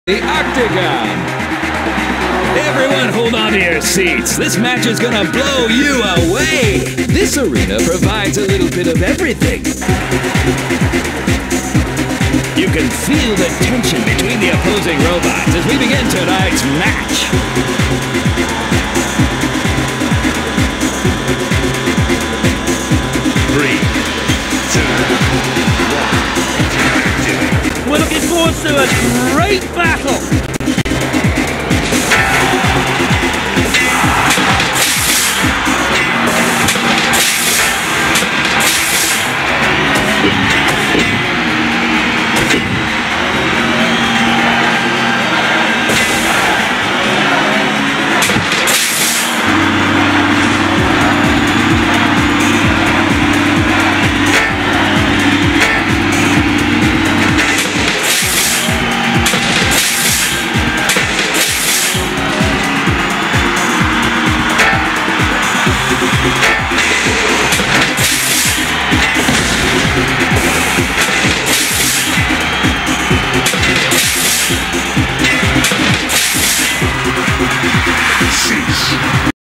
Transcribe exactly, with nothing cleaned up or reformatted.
The Octagon! Everyone hold on to your seats. This match is gonna blow you away. This arena provides a little bit of everything. You can feel the tension between the opposing robots as we begin tonight's match. Three, two, one. We're looking forward to a great battle.